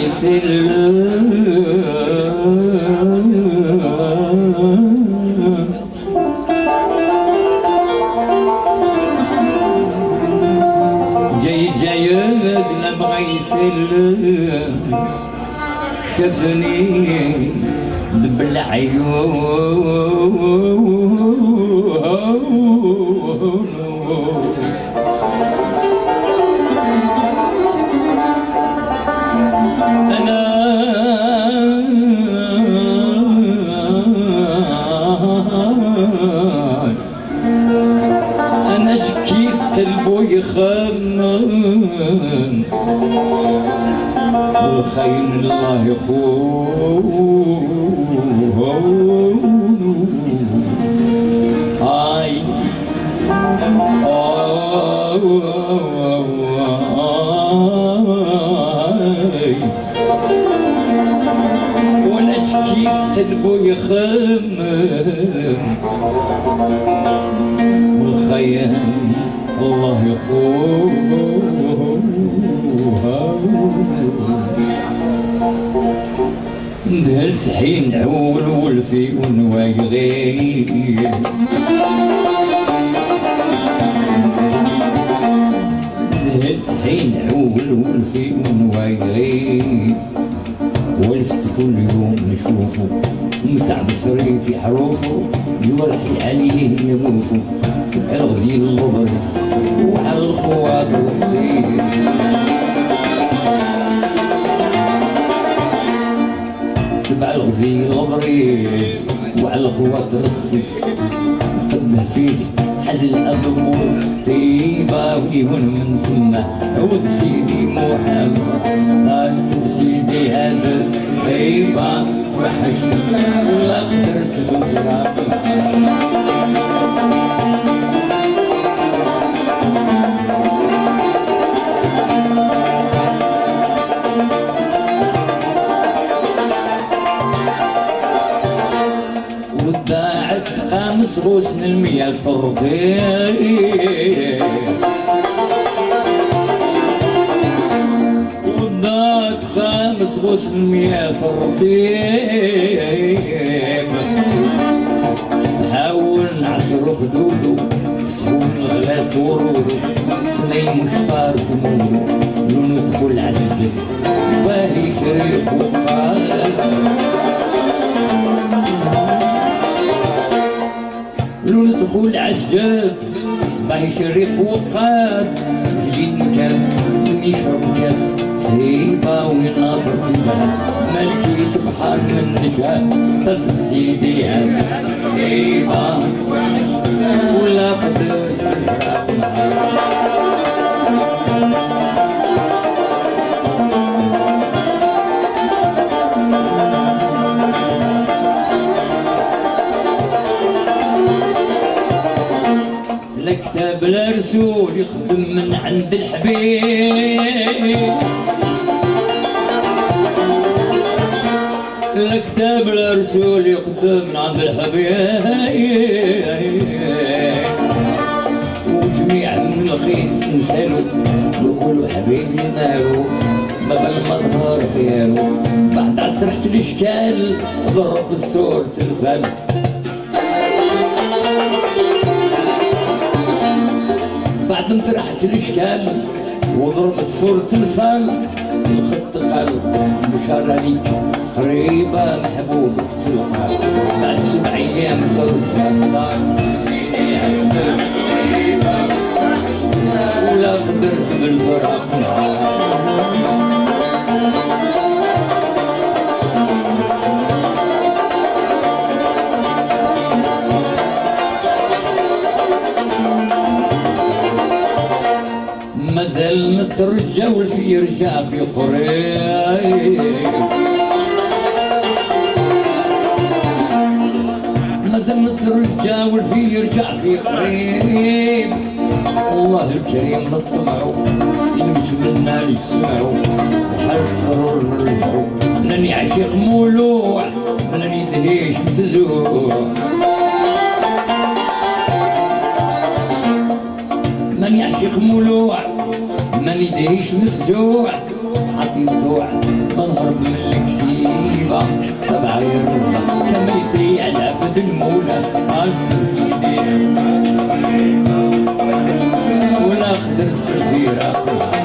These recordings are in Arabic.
يسلم جايز لما يسلم شافني بالعيون أنا شكيت قلبه يخمم والخاين الله يخون هاي وانا شكيت قلبه يخمم والخاين الله يخون دهلت حين عول ولفي ونوايغير دهلت حين عول ولفي ونوايغير ولفت كل يوم نشوفه متاع بصري في حروفه يورحي عليه يموتو على الغزيل الظريف وعلى الخواطر الخير تبع الغزيل الظريف وعلى الخواطر الخفيف قد هفيف حزن الأمور طيبة ويهون من سمة عود سيدي محمد قالت سيدي هذا طيبة توحش ولا قدرت الفراق وداعت خامس غوص من المياه صربي وداعت خامس غوص من المياه صربي تحاول نعصر خدودو تكون الغلاس ورودو سنين مشطار ثمودو لونو تقول عزيزي باهي شريق وقال لون دخول عجاب باهي شريق وقاد في مكان يشرب كاس سيبا ويناظر كيفاه مالكي سبحان من نجاه طرف سيدي سيبا ولا قدرت الفراق كتاب الرسول يخدم من عند الحبيب الكتاب الرسول يخدم من عند الحبيب وجميع من الخيط نسالو يقولوا حبيبي مالو ما بالمظهر خيالو بعد عطرت الاشكال ضرب الصور تلفان بعد انطرحت الاشكال وضربت صورة الفال الخط قلب بشارة ليك قريبة محبوبة تلقى بعد 7 ايام صرتها سيدي انت قريبة ولا قدرت بالفراق مازال نترجى والفي يرجع في قريب مازال نترجى والفي يرجع في قريب الله الكريم نطمعو يلمس منا يسمعو وحال السرور نرجعو لاني عشيق مولوع لاني دهيش مفزوع من يعشق مولوع من يدهيش مفزوع عطي راكي متوع منهرب من الكسيبة تبع يرضى كملتي على عبد المولى عالفلوس يدير ولا خدرت بالفيرة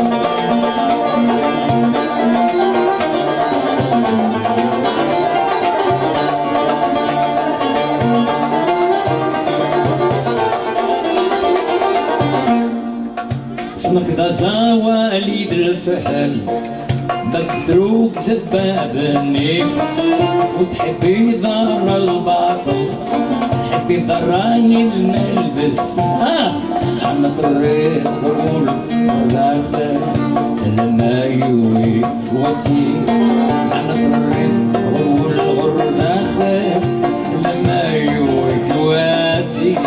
اسمك ذا زواليد الفحل مكتروك زباب النيف وتحبي ضر الباطل تحبي ضراني الملبس عم طريق غرول داخل لما يوي وسيم عم طريق غرول داخل لما يوي وسيم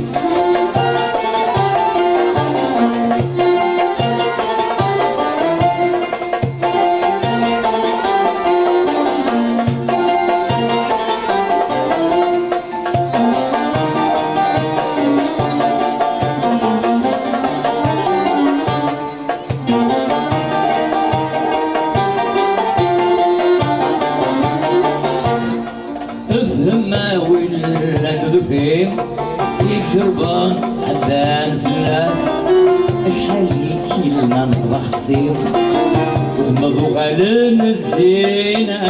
يجربان عدان فلاح اشحال كيلنا نطبخ صير ومضغ على الزينة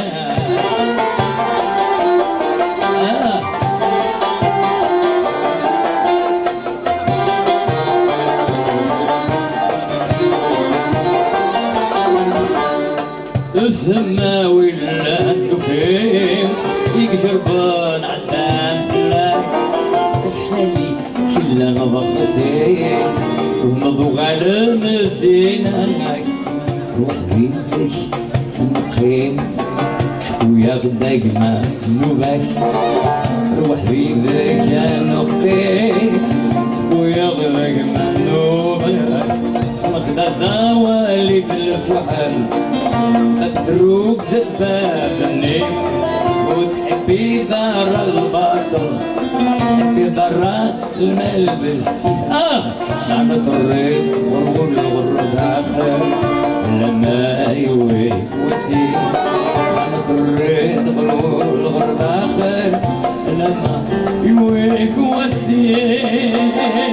افهم ولا الدفين يجربان عدان فلاح اشحالي كلنا نضخسين ومضغ على مزينك روح بيدك نقيم وياخدك ما نوبك روح بيدك نقيم وياخدك ما نوبك اسمك ذا زواليد الفحل متروك زباب النيف وتحبي دار الباطل تحبي دار الملبس نعم طريق ورغل الغرب آخر لما يويك وسيم نعم طريق ورغل الغرب آخر لما يويك وسيم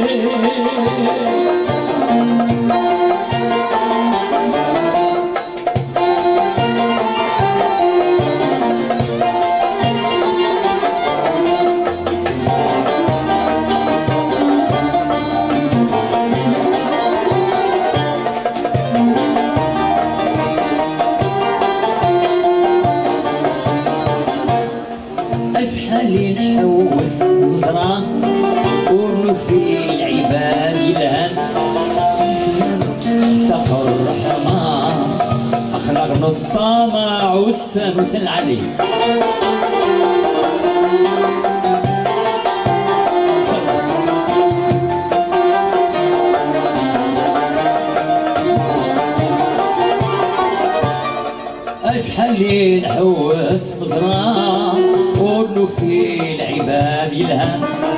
اشحال نحوس وزران ونفي العباد يلهن سفر الرحمن اخلاقنا الطمع والسنوس العلي اشحال نحوس وزران في العباد يلهن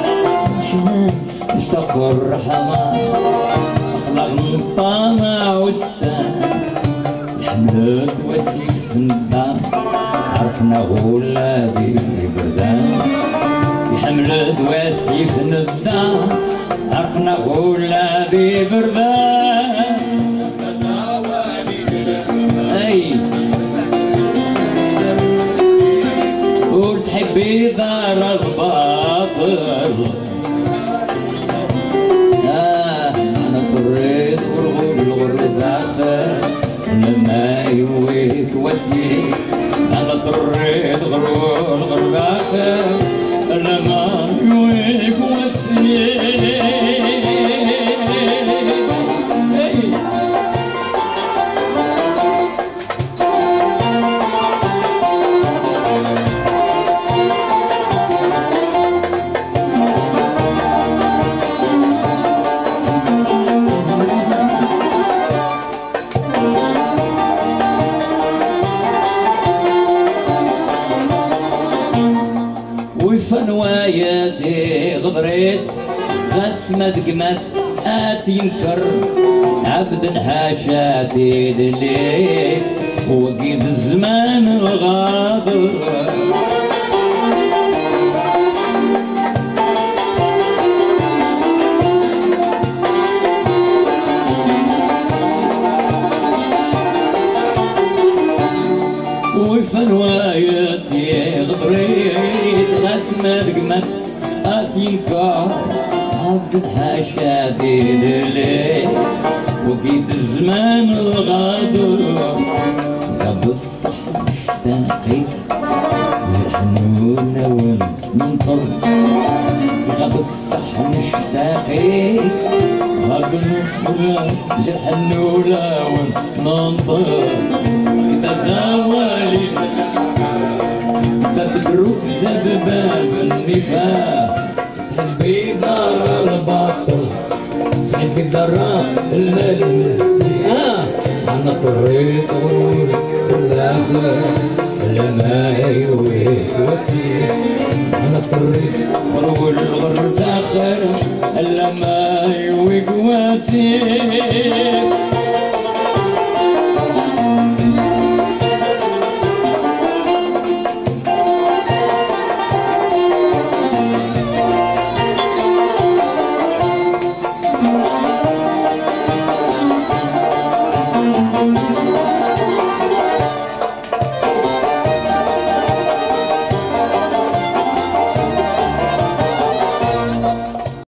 مشتاق الرحمن اخلاق من الطمع والسان يحملد وسيف من الدار عرفنا غولا بردان يحملد وسيف من الدار عرفنا غولا بردان اي وتحبي دار الباطل انا طريت والغرب داخل لما يويت وسيم انا طريت والغرب داخل لما يويت وسيم فنواياتي غبريت غاسمة قماس ينكر عبد هاشاتي دليف وقيد الزمان الغاضر وفنواياتي غبريت غاسمة دقمس أثينكار عبد الحاشا ديدلي وقيد الزمان الغاضر قبل الصح مشتاقيت للحنونة والمنطر قبل الصح مشتاقيت جرح النولة والمنطر إذا زوالي باب الركزة بباب النفاق تحبي دار الباطل تحبي دار الملمس عنا الطريق والأخلاق لما يويك وسيل عنا الطريق والغرب آخر لما يويك وسيل